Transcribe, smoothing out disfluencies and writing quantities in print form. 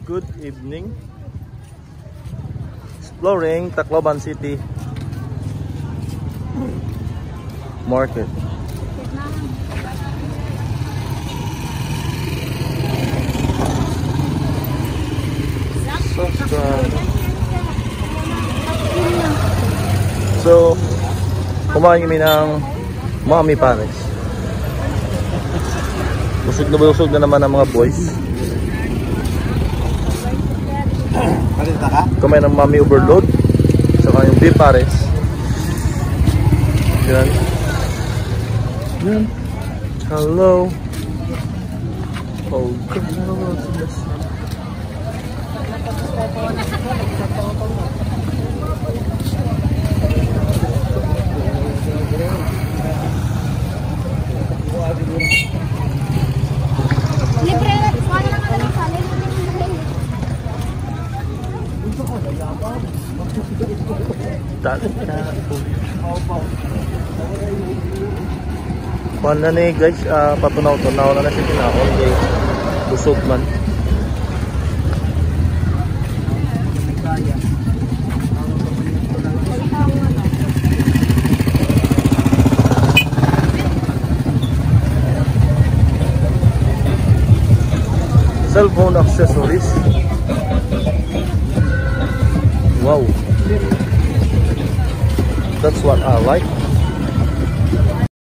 Good evening. Exploring Tacloban City Market. So, kumain kami ng Mami Pares. Busog na naman ang mga boys. Kumain ng Mami Overload. Saka yung beef pares. Yan. Yan. Hello. Oh, God. Kuhan na ni guys, patunaw-tunaw na siya kinakon kay busog man. Cellphone accessories. Wow, that's what I like.